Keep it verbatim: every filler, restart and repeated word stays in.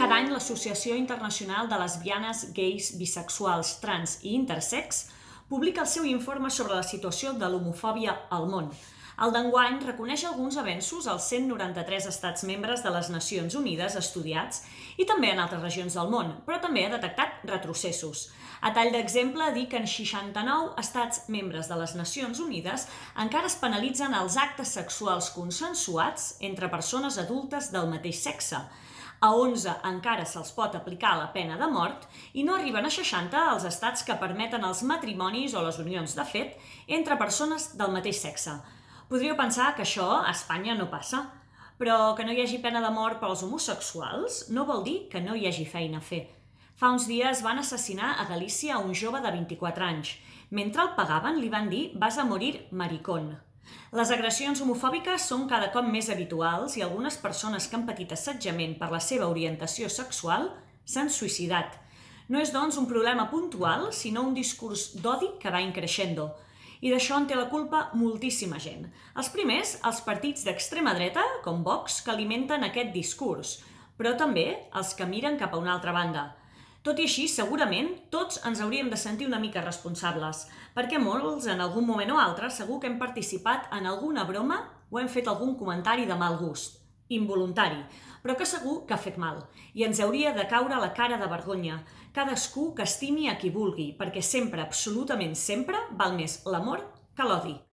Cada any l'Associació Internacional de Lesbianes, Gais, Bisexuals, Trans i Intersex publica el seu informe sobre la situació de l'homofòbia al món. El d'enguany reconeix alguns avenços als cent noranta-tres estats membres de les Nacions Unides estudiats i també en altres regions del món, però també ha detectat retrocessos. A tall d'exemple, dir que en seixanta-nou estats membres de les Nacions Unides encara es penalitzen els actes sexuals consensuats entre persones adultes del mateix sexe. A onze encara se'ls pot aplicar la pena de mort i no arriben a seixanta els estats que permeten els matrimonis o les unions de fet entre persones del mateix sexe. Podríeu pensar que això a Espanya no passa, però que no hi hagi pena de mort pels homosexuals no vol dir que no hi hagi feina a fer. Fa uns dies van assassinar a Galícia un jove de vint-i-quatre anys. Mentre el pagaven li van dir «vas a morir maricón». Les agressions homofòbiques són cada cop més habituals i algunes persones que han patit assetjament per la seva orientació sexual s'han suïcidat. No és, doncs, un problema puntual, sinó un discurs d'odi que va increixendo. I d'això en té la culpa moltíssima gent. Els primers, els partits d'extrema dreta, com Vox, que alimenten aquest discurs, però també els que miren cap a una altra banda. Tot i així, segurament, tots ens hauríem de sentir una mica responsables, perquè molts, en algun moment o altre, segur que hem participat en alguna broma o hem fet algun comentari de mal gust, involuntari, però que segur que ha fet mal, i ens hauria de caure la cara de vergonya. Cadascú que estimi a qui vulgui, perquè sempre, absolutament sempre, val més l'amor que l'odi.